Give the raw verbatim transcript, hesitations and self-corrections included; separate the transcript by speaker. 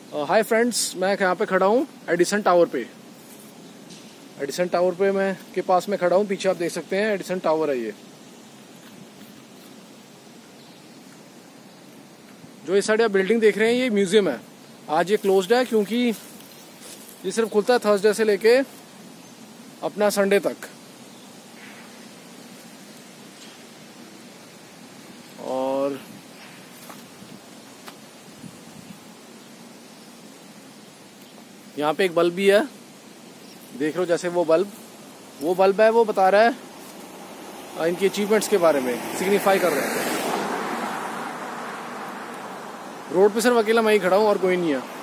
Speaker 1: Hi friends, मैं यहाँ पे खड़ा हूँ एडिसन टावर पे। एडिसन टावर पे मैं के पास में खड़ा हूँ। पीछे आप देख सकते हैं एडिसन टावर है। ये जो इस साइड आप बिल्डिंग देख रहे हैं ये म्यूजियम है। आज ये क्लोज्ड है क्योंकि ये सिर्फ खुलता है थर्सडे से लेके अपना संडे तक। और यहाँ पे एक बल्ब भी है, देख रहे हो जैसे वो बल्ब वो बल्ब है वो बता रहा है इनकी अचीवमेंट्स के बारे में, सिग्निफाई कर रहा है। रोड पे सिर्फ अकेला मैं ही खड़ा हूँ और कोई नहीं है।